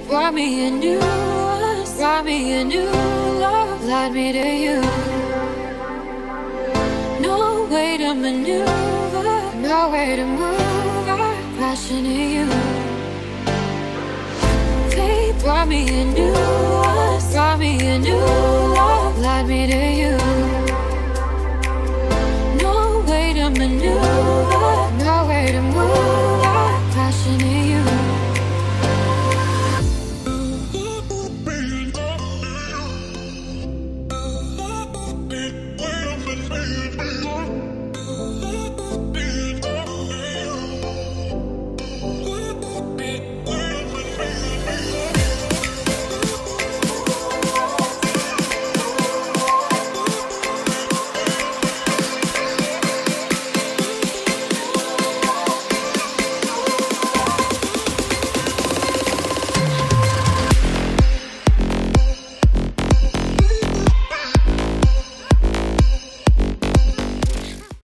brought me a new us, brought me a new love, led me to you. No way to maneuver, no way to move our passion to you. Fate brought me a new us, brought me a new love, led me to you. No way to maneuver, no way to move our passion to you.